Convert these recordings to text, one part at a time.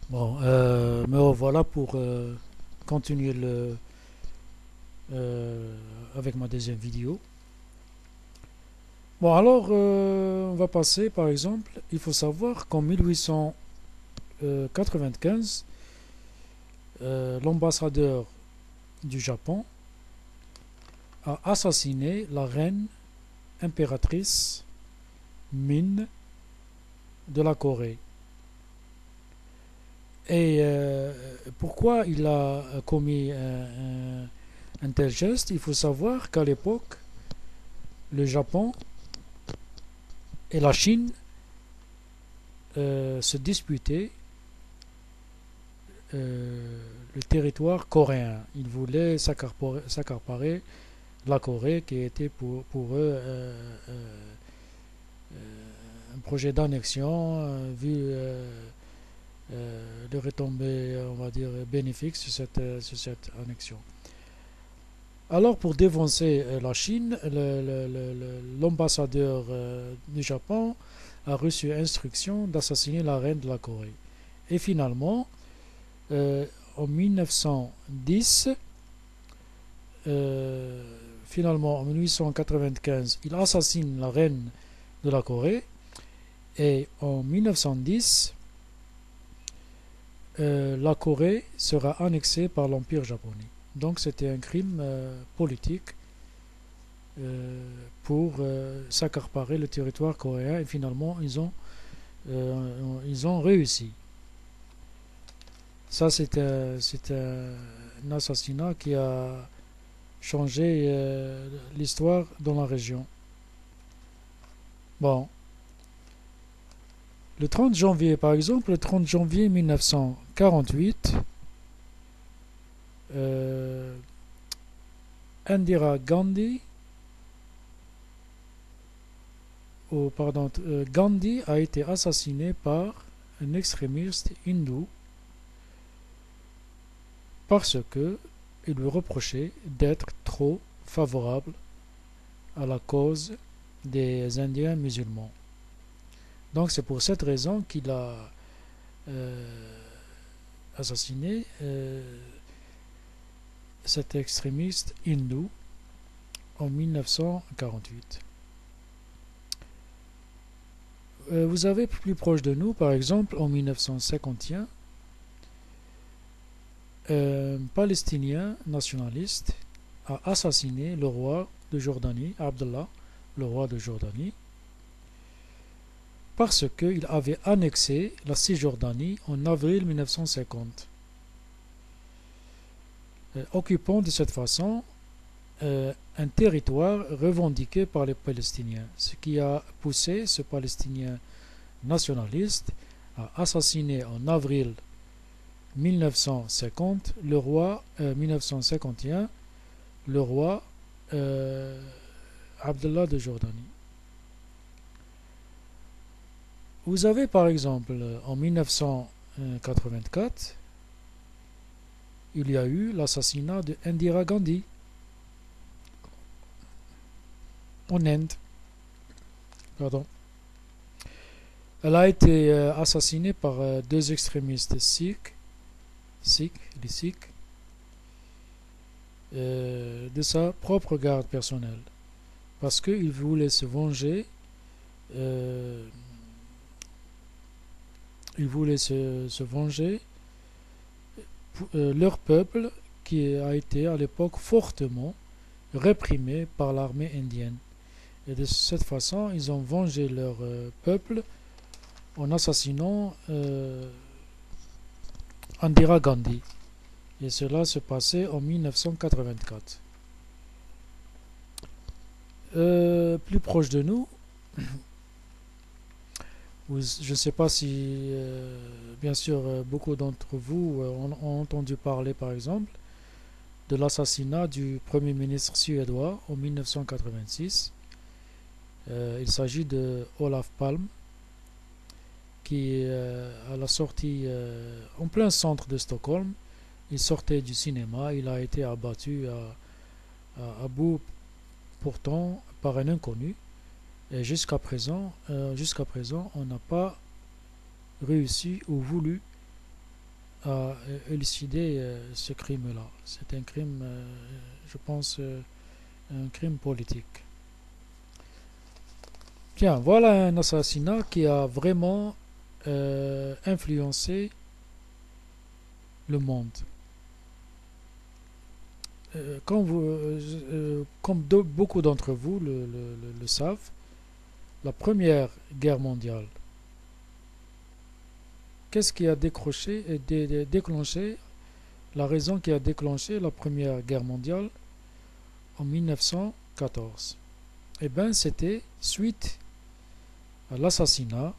Bon, me revoilà pour continuer avec ma deuxième vidéo. Bon, alors, on va passer, par exemple, il faut savoir qu'en 1895, l'ambassadeur du Japon a assassiné la reine impératrice Min de la Corée. Et pourquoi il a commis un tel geste? Il faut savoir qu'à l'époque, le Japon et la Chine se disputaient le territoire coréen. Ils voulaient s'accaparer la Corée qui était pour eux un projet d'annexion vu les retombées, on va dire, bénéfiques sur cette annexion. Alors, pour dévancer la Chine, l'ambassadeur du Japon a reçu instruction d'assassiner la reine de la Corée. Et finalement, euh, en 1910, finalement en 1895, il assassine la reine de la Corée. Et en 1910, la Corée sera annexée par l'Empire japonais. Donc c'était un crime politique euh, pour s'accaparer le territoire coréen et finalement ils ont réussi. Ça c'est un assassinat qui a changé l'histoire dans la région. Bon, le 30 janvier par exemple, le 30 janvier 1948, euh, Indira Gandhi, Gandhi a été assassiné par un extrémiste hindou parce que il lui reprochait d'être trop favorable à la cause des Indiens musulmans. Donc c'est pour cette raison qu'il a euh, assassiné cet extrémiste hindou en 1948. Vous avez plus proche de nous, par exemple, en 1951, un Palestinien nationaliste a assassiné le roi de Jordanie, Abdallah, le roi de Jordanie, parce qu'il avait annexé la Cisjordanie en avril 1950, occupant de cette façon un territoire revendiqué par les Palestiniens, ce qui a poussé ce Palestinien nationaliste à assassiner en avril 1950 le roi 1951 le roi Abdallah de Jordanie. Vous avez par exemple en 1984 il y a eu l'assassinat de Indira Gandhi en Inde. Pardon. Elle a été assassinée par deux extrémistes les Sikhs, de sa propre garde personnelle, parce qu'ils voulaient se venger, euh, ils voulaient se venger leur peuple qui a été à l'époque fortement réprimé par l'armée indienne. Et de cette façon, ils ont vengé leur peuple en assassinant Indira Gandhi. Et cela se passait en 1984. Plus proche de nous, je ne sais pas si, bien sûr, beaucoup d'entre vous ont entendu parler, par exemple, de l'assassinat du Premier ministre suédois en 1986. Il s'agit de Olaf Palme, qui, à la sortie, en plein centre de Stockholm, il sortait du cinéma, il a été abattu à bout portant par un inconnu. Et jusqu'à présent, on n'a pas réussi ou voulu à élucider ce crime-là. C'est un crime, je pense, un crime politique. Tiens, voilà un assassinat qui a vraiment influencé le monde. Comme beaucoup d'entre vous le savent, la Première Guerre mondiale, qu'est-ce qui a déclenché, la raison qui a déclenché la Première Guerre mondiale en 1914? Eh bien, c'était suite à l'assassinat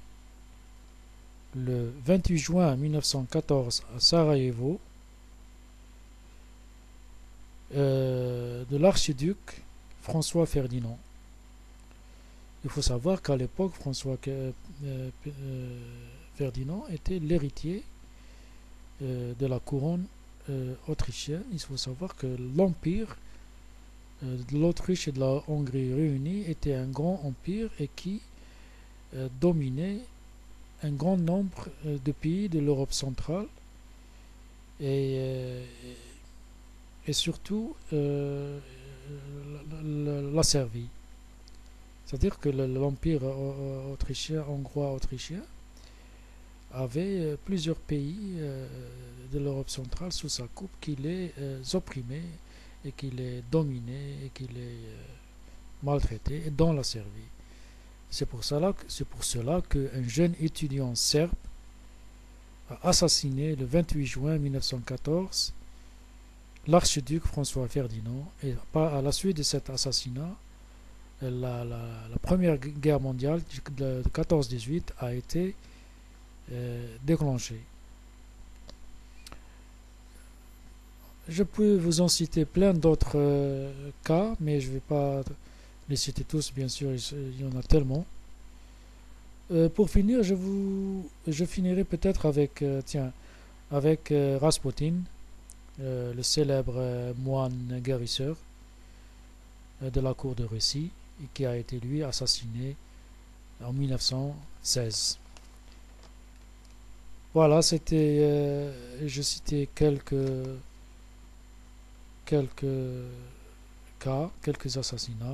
le 28 juin 1914 à Sarajevo de l'archiduc François Ferdinand. Il faut savoir qu'à l'époque, François Ferdinand était l'héritier de la couronne autrichienne. Il faut savoir que l'empire de l'Autriche et de la Hongrie réunis était un grand empire et qui dominait un grand nombre de pays de l'Europe centrale et, euh, et surtout la Serbie. C'est-à-dire que l'empire autrichien, hongrois-autrichien, avait plusieurs pays de l'Europe centrale sous sa coupe qui les opprimait et qui les dominait et qui les maltraitait, et dans la Serbie. C'est pour cela qu'un jeune étudiant serbe a assassiné le 28 juin 1914 l'archiduc François Ferdinand. Et à la suite de cet assassinat, la Première Guerre mondiale de 14-18 a été déclenchée. Je peux vous en citer plein d'autres cas, mais je ne vais pas les citer tous, bien sûr, il y en a tellement. Pour finir, je finirai peut-être avec, avec Rasputin, le célèbre moine guérisseur de la cour de Russie, qui a été lui assassiné en 1916. Voilà, je citais quelques cas, quelques assassinats.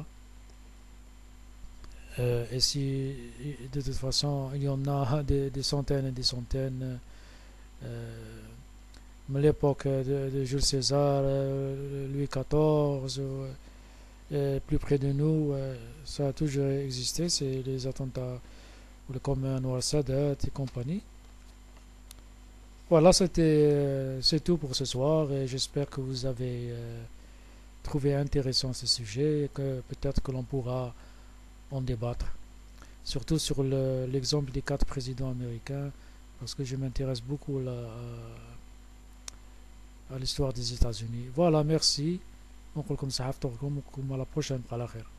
Et si de toute façon il y en a des centaines et des centaines, euh, l'époque de Jules César, Louis XIV, plus près de nous, ça a toujours existé, c'est les attentats comme Anwar Sadat et compagnie. Voilà, c'est tout pour ce soir et j'espère que vous avez trouvé intéressant ce sujet et que peut-être que l'on pourra en débattre. Surtout sur l'exemple des 4 présidents américains, parce que je m'intéresse beaucoup à l'histoire des États-Unis. Voilà, merci. On comme ça, à la prochaine.